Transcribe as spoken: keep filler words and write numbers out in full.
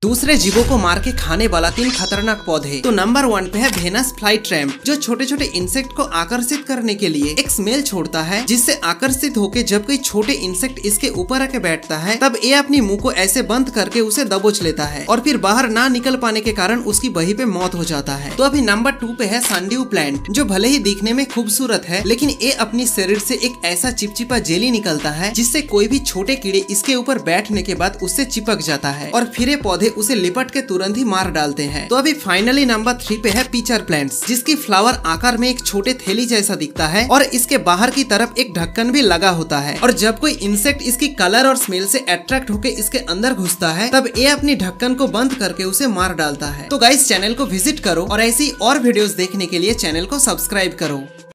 दूसरे जीवों को मार के खाने वाला तीन खतरनाक पौधे। तो नंबर वन पे है वेनस फ्लाई ट्रैम्प, जो छोटे छोटे इंसेक्ट को आकर्षित करने के लिए एक स्मेल छोड़ता है, जिससे आकर्षित होकर जब कोई छोटे इंसेक्ट इसके ऊपर आके बैठता है तब ये अपनी मुंह को ऐसे बंद करके उसे दबोच लेता है और फिर बाहर ना निकल पाने के कारण उसकी वहीं पे मौत हो जाता है। तो अभी नंबर टू पे है सनड्यू प्लांट, जो भले ही दिखने में खूबसूरत है लेकिन ये अपनी शरीर से एक ऐसा चिपचिपा जेली निकलता है जिससे कोई भी छोटे कीड़े इसके ऊपर बैठने के बाद उससे चिपक जाता है और फिर ये पौधे उसे लिपट के तुरंत ही मार डालते हैं। तो अभी फाइनली नंबर थ्री पे है पीचर प्लांट्स, जिसकी फ्लावर आकार में एक छोटे थैली जैसा दिखता है और इसके बाहर की तरफ एक ढक्कन भी लगा होता है और जब कोई इंसेक्ट इसकी कलर और स्मेल से अट्रैक्ट होकर इसके अंदर घुसता है तब ये अपनी ढक्कन को बंद करके उसे मार डालता है। तो गाइस चैनल को विजिट करो और ऐसी और वीडियोस देखने के लिए चैनल को सब्सक्राइब करो।